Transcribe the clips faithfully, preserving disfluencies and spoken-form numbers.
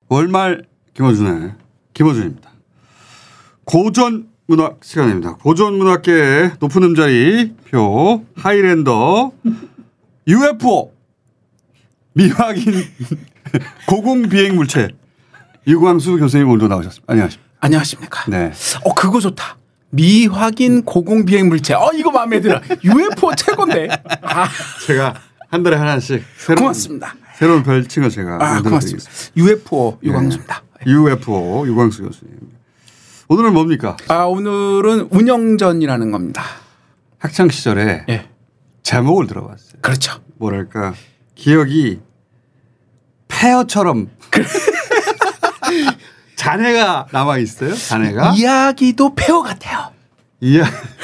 월말 김어준의 김어준입니다. 고전문학 시간입니다. 고전문학계의 높은 음자리 표 하이랜더 유에프오 미확인 고공비행물체 유광수 교수님 오늘도 나오셨습니다. 안녕하십니까. 안녕하십니까. 네. 어 그거 좋다. 미확인 고공비행물체. 어 이거 마음에 들어. 유에프오 최고인데. 아. 제가 한 달에 하나씩 새로운, 고맙습니다. 새로운 별칭을 제가 아, 고맙습니다. 유에프오 유광수입니다. 네. 유에프오 유광수 교수님. 오늘은 뭡니까? 아 오늘은 운영전이라는 겁니다. 학창 시절에 네. 제목을 들어봤어요. 그렇죠. 뭐랄까 기억이 폐허처럼 잔해가 남아 있어요. 잔해가 이야기도 폐허 같아요. 이야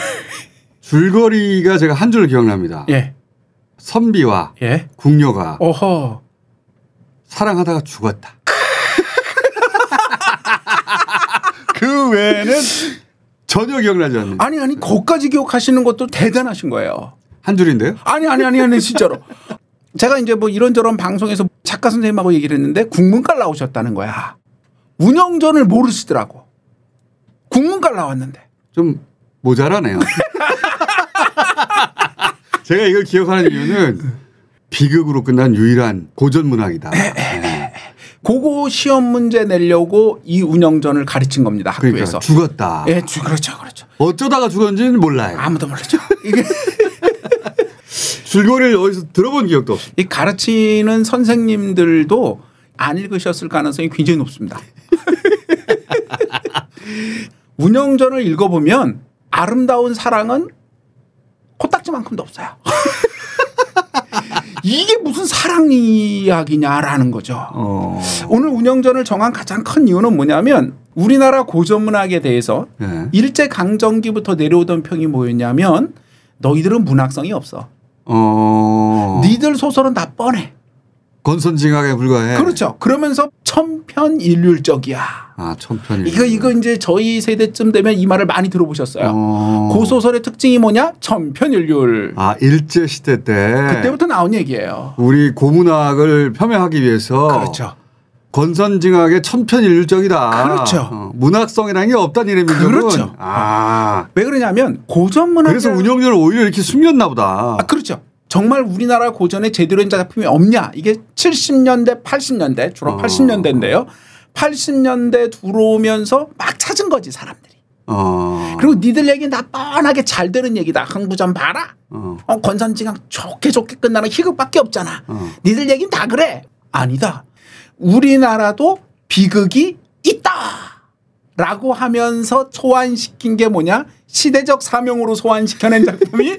줄거리가 제가 한 줄 기억납니다. 예. 선비와 예. 궁녀가 어허. 사랑하다가 죽었다. 그 외에는 전혀 기억나지 않는. 아니 아니 거기까지 기억하시는 것도 대단하신 거예요. 한 줄인데요? 아니 아니 아니 아니 진짜로. 제가 이제 뭐 이런저런 방송에서 작가 선생님하고 얘기를 했는데 국문과를 나오셨다는 거야. 운영전을 모르시더라고. 국문과를 나왔는데. 좀 모자라네요. 제가 이걸 기억하는 이유는 비극으로 끝난 유일한 고전문학이다. 네. 그거 시험 문제 내려고 이 운영전을 가르친 겁니다. 학교에서. 그러니까 죽었다. 예, 주, 그렇죠. 그렇죠. 어쩌다가 죽었는지는 몰라요. 아무도 모르죠. 이게 줄거리를 어디서 들어본 기억도 없어요. 이 가르치는 선생님들도 안 읽으셨을 가능성이 굉장히 높습니다. 운영전을 읽어보면 아름다운 사랑은 코딱지만큼도 없어요. 이게 무슨 사랑 이야기냐라는 거죠. 어. 오늘 운영전을 정한 가장 큰 이유는 뭐냐면 우리나라 고전문학에 대해서 네. 일제강점기부터 내려오던 평이 뭐였냐면 너희들은 문학성이 없어. 어. 니들 소설은 다 뻔해. 권선징악에 불과해. 그렇죠. 그러면서 천편일률적이야. 아, 천편일률. 이거 이거 이제 저희 세대쯤 되면 이 말을 많이 들어보셨어요. 어. 고소설의 특징이 뭐냐? 천편일률. 아, 일제 시대 때. 그때부터 나온 얘기예요. 우리 고문학을 폄훼하기 위해서. 그렇죠. 권선징악의 천편일률적이다. 그렇죠. 어, 문학성이라는 게 없다는 이름이죠. 그렇죠. 아. 왜 그러냐면 고전문학. 그래서 운영전을 오히려 이렇게 숨겼나 보다. 아, 그렇죠. 정말 우리나라 고전에 제대로 된 작품이 없냐. 이게 칠십 년대 팔십 년대 주로 어. 팔십 년대인데요. 팔십 년대 들어오면서 막 찾은 거지 사람들이. 어. 그리고 니들 얘기는 다 뻔하게 잘 되는 얘기다. 흥부전 봐라. 어. 어, 권선징악 좋게 좋게 끝나는 희극밖에 없잖아. 어. 니들 얘기는 다 그래. 아니다. 우리나라도 비극이 있다. 라고 하면서 소환시킨 게 뭐냐. 시대적 사명으로 소환시켜낸 작품이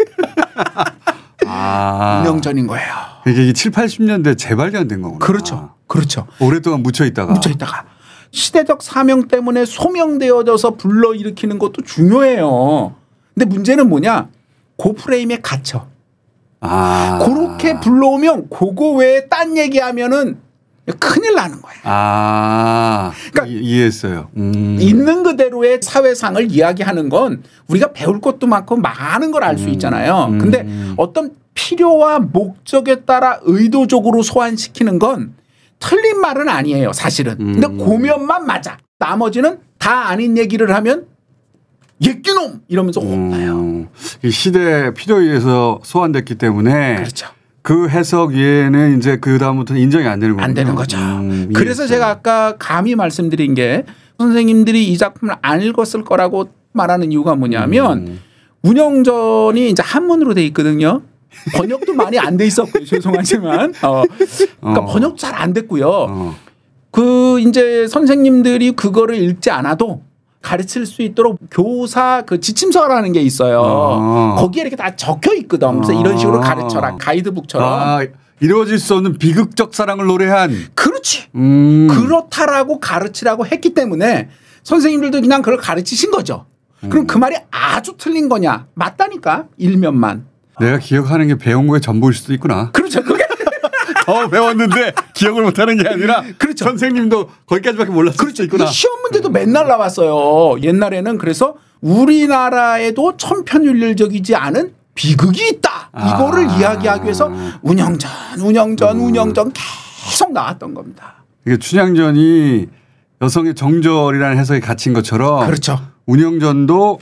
아. 운영전인 거예요. 이게 칠, 팔십 년대 재발견된 거구나. 그렇죠. 그렇죠. 오랫동안 묻혀있다가. 묻혀있다가. 시대적 사명 때문에 소명되어져서 불러일으키는 것도 중요해요. 근데 문제는 뭐냐. 그 프레임에 갇혀. 아. 그렇게 불러오면 그거 외에 딴 얘기하면은 큰일 나는 거예요. 아. 그러니까 이, 이해했어요. 음. 있는 그대로의 사회상을 이야기하는 건 우리가 배울 것도 많고 많은 걸 알 수 있잖아요. 음. 근데 어떤 필요와 목적에 따라 의도적으로 소환시키는 건 틀린 말은 아니에요. 사실은. 음. 근데 고면만 맞아. 나머지는 다 아닌 얘기를 하면 예끼놈 이러면서 혼나요. 음. 이 시대 필요에 의해서 소환됐기 때문에. 그렇죠. 그 해석 외에는 이제 그 다음부터 인정이 안 되는 거죠. 안 되는 거죠. 음, 그래서 제가 아까 감히 말씀드린 게 선생님들이 이 작품을 안 읽었을 거라고 말하는 이유가 뭐냐면 음. 운영전이 이제 한문으로 돼 있거든요. 번역도 많이 안 돼 있었고요. 죄송하지만. 어. 그러니까 어. 번역 잘 안 됐고요. 어. 그 이제 선생님들이 그거를 읽지 않아도 가르칠 수 있도록 교사 그 지침서라는 게 있어요. 어. 거기에 이렇게 다 적혀 있거든. 그래서 어. 이런 식으로 가르쳐라. 가이드북처럼. 아, 이루어질 수 없는 비극적 사랑을 노래한. 그렇지. 음. 그렇다라고 가르치라고 했기 때문에 선생님들도 그냥 그걸 가르치신 거죠. 음. 그럼 그 말이 아주 틀린 거냐. 맞다니까. 일면만. 내가 기억하는 게 배운 거에 전부일 수도 있구나. 그렇죠. 그게 더 배웠는데 기억을 못하는 게 아니라 그렇죠. 선생님도 거기까지밖에 몰랐을 그렇죠. 수도 있구나. 시험 문제도 맨날 나왔어요. 옛날에는. 그래서 우리나라에도 천편일률적이지 않은 비극이 있다. 이거를 아. 이야기하기 위해서 운영전 운영전 음. 운영전 계속 나왔던 겁니다. 이게 춘향전이 여성의 정절이라는 해석이 갇힌 것처럼 그렇죠. 운영전도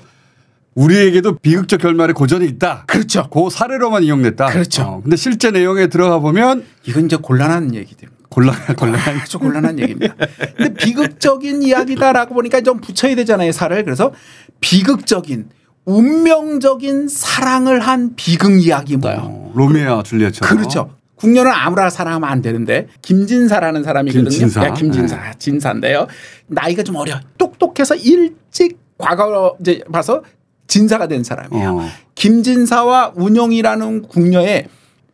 우리에게도 비극적 결말의 고전이 있다. 그렇죠. 그 사례로만 이용됐다. 그렇죠. 어, 근데 실제 내용에 들어가 보면 이건 이제 곤란한 얘기들. 곤란, 곤란한. 아주 곤란한 얘기입니다. 근데 비극적인 이야기다라고 보니까 좀 붙여야 되잖아요, 살을. 그래서 비극적인 운명적인 사랑을 한 비극 이야기 뭐예요? 어, 로미오와 줄리엣처럼. 그렇죠. 궁녀는 아무나 사랑하면 안 되는데 김진사라는 사람이거든요. 김진사. 네, 김진사. 네. 진사인데요. 나이가 좀 어려. 똑똑해서 일찍 과거 이제 봐서 진사가 된 사람이에요. 어. 김진사와 운영이라는 궁녀에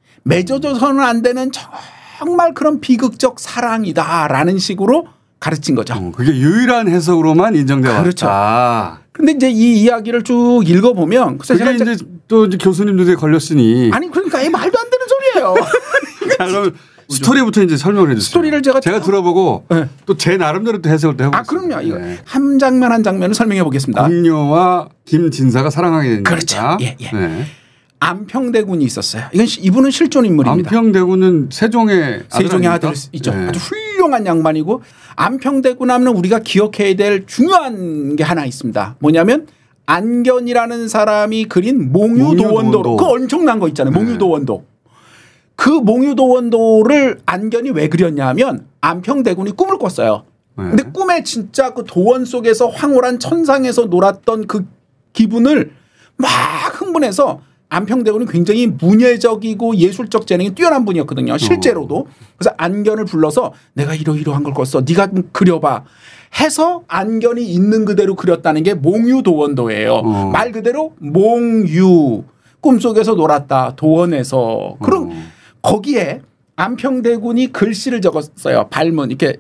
맺어져서는 안 되는 정말 그런 비극적 사랑이다라는 식으로 가르친 거죠. 어, 그게 유일한 해석으로만 인정되어 왔다. 그렇죠. 근데 이제 이 이야기를 쭉 읽어보면 그게 이제 또 이제 교수님들에 걸렸으니 아니 그러니까 이 말도 안 되는 소리예요. 자, 그럼 스토리부터 이제 설명을 해주세요. 스토리를 제가 제가 들어보고 네. 또 제 나름대로 또 해석을 또 해보겠습니다. 아 그럼요. 이거 네. 한 장면 한 장면을 설명해 보겠습니다. 궁녀와 김진사가 사랑하게 됩니다. 그렇죠. 예, 예. 네. 안평대군이 있었어요. 이건 이분은 실존 인물입니다. 안평대군은 세종의 세종의 아들 있죠. 네. 아주 훌륭한 양반이고 안평대군 하면 우리가 기억해야 될 중요한 게 하나 있습니다. 뭐냐면 안견이라는 사람이 그린 몽유도원도. 그 엄청난 거 있잖아요. 몽유도원도. 네. 그 몽유도원도를 안견이 왜 그렸냐면 안평대군이 꿈을 꿨어요. 네. 근데 꿈에 진짜 그 도원 속에서 황홀한 천상에서 놀았던 그 기분을 막 흥분해서 안평대군이 굉장히 문예적이고 예술적 재능이 뛰어난 분이었거든요. 실제로도. 그래서 안견을 불러서 내가 이러이러한 걸 꿨어. 네가 좀 그려봐. 해서 안견이 있는 그대로 그렸다는 게 몽유도원도예요. 어. 말 그대로 몽유. 꿈속에서 놀았다. 도원에서. 그럼 어. 거기에 안평대군이 글씨를 적었어요. 발문. 이렇게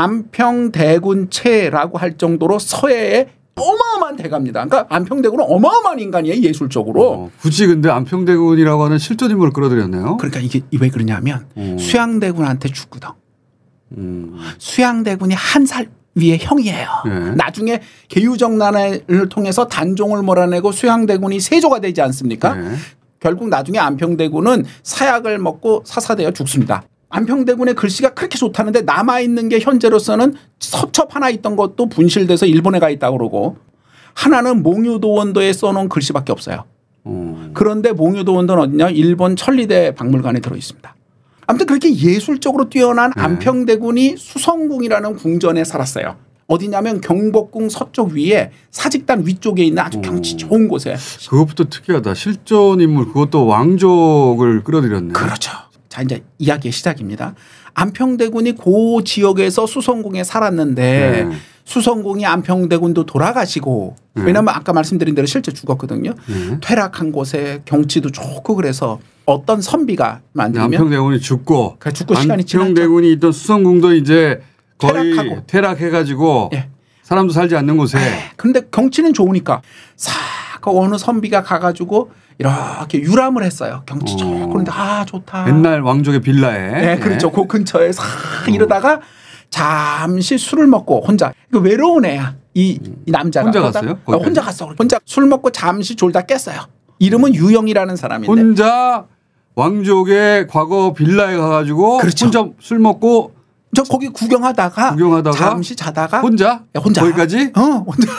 안평대군체라고 할 정도로 서예에 어마어마한 대가입니다. 그러니까 안평대군은 어마어마한 인간이에요. 예술적으로. 어, 굳이 근데 안평대군이라고 하는 실존 인물을 끌어들였네요. 그러니까 이게 왜 그러냐면 어. 수양대군한테 죽거든. 음. 수양대군이 한 살 위에 형이에요. 네. 나중에 계유정난을 통해서 단종을 몰아내고 수양대군이 세조가 되지 않습니까? 네. 결국 나중에 안평대군은 사약을 먹고 사사되어 죽습니다. 안평대군의 글씨가 그렇게 좋다는데 남아있는 게 현재로서는 섭첩 하나 있던 것도 분실돼서 일본에 가 있다고 그러고 하나는 몽유도원도에 써놓은 글씨밖에 없어요. 음. 그런데 몽유도원도는 어디냐? 일본 천리대 박물관에 들어있습니다. 아무튼 그렇게 예술적으로 뛰어난 네. 안평대군이 수성궁이라는 궁전에 살았어요. 어디냐면 경복궁 서쪽 위에 사직단 위쪽에 있는 아주 경치 좋은 곳에. 그것부터 특이하다. 실존 인물 그것도 왕족을 끌어들였네. 그렇죠. 자 이제 이야기의 시작입니다. 안평대군이 그 지역에서 수성궁에 살았는데 네. 수성궁이 안평대군도 돌아가시고 네. 왜냐하면 아까 말씀드린 대로 실제 죽었거든요. 네. 퇴락한 곳에 경치도 좋고 그래서 어떤 선비가 만들면 안평대군이 죽고, 죽고 시간이 지났죠. 안평대군이 있던 수성궁도 이제 거의 퇴락하고. 퇴락해가지고 네. 사람도 살지 않는 곳에. 그런데 경치는 좋으니까 싹 어느 선비가 가가지고 이렇게 유람을 했어요. 경치 좋고. 그런데 아 좋다. 옛날 왕족의 빌라에. 네, 그렇죠. 그 근처에 싹 어. 이러다가 잠시 술을 먹고 혼자. 이거 외로운 애야. 이, 이 남자가. 혼자 갔어요? 어, 혼자 갔어. 혼자 술 먹고 잠시 졸다 깼어요. 이름은 유영이라는 사람인데. 혼자 왕족의 과거 빌라에 가가지고 그렇죠. 혼자 술 먹고 저 거기 구경하다가, 구경하다가 잠시 자다가 혼자? 야, 혼자. 거기까지? 어, 혼자.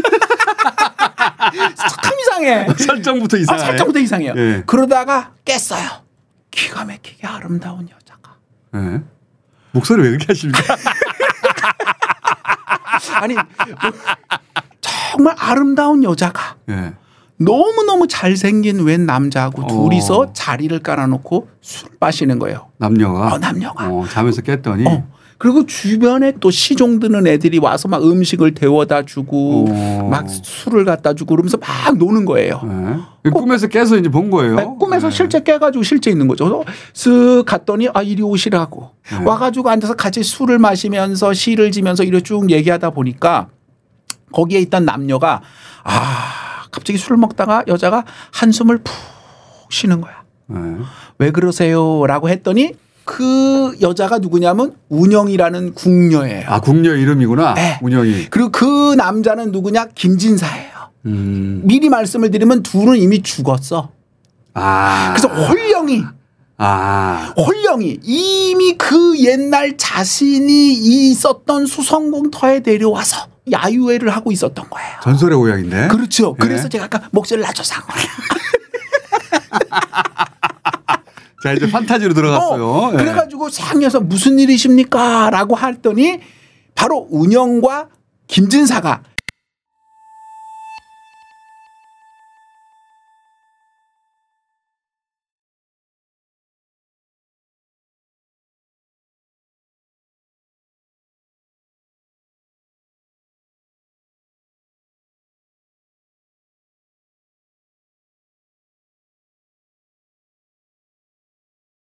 참 이상해. 설정부터 이상해. 아, 설정부터 이상해요. 네. 그러다가 깼어요. 기가 막히게 아름다운 여자가. 네. 목소리 왜 그렇게 하십니까? 아니 뭐, 정말 아름다운 여자가 네. 너무너무 잘생긴 웬 남자하고 어. 둘이서 자리를 깔아놓고 술 마시는 거예요. 남녀가? 어, 남녀가. 어, 잠에서 깼더니. 어. 그리고 주변에 또 시종 드는 애들이 와서 막 음식을 데워다 주고 어. 막 술을 갖다 주고 그러면서 막 노는 거예요. 네. 꿈에서 깨서 이제 본 거예요. 네. 꿈에서 네. 실제 깨가지고 실제 있는 거죠. 쓱 갔더니 아 이리 오시라고 네. 와가지고 앉아서 같이 술을 마시면서 시를 지면서 이렇게 쭉 얘기하다 보니까 거기에 있던 남녀가 아 갑자기 술을 먹다가 여자가 한숨을 푹 쉬는 거야. 네. 왜 그러세요? 라고 했더니 그 여자가 누구냐면 운영이라는 궁녀예요. 아 궁녀 이름이구나. 네. 운영이. 그리고 그 남자는 누구냐? 김진사예요. 음. 미리 말씀을 드리면 둘은 이미 죽었어. 아. 그래서 홀령이 아. 홀령이 이미 그 옛날 자신이 있었던 수성궁터에 내려와서 야유회를 하고 있었던 거예요. 전설의 오양인데. 그렇죠. 네. 그래서 제가 아까 목소리를 낮춰서 한 거예요. 자 이제 판타지로 들어갔어요. 어, 그래가지고 상에서 무슨 일이십니까? 라고 했더니 바로 운영과 김진사가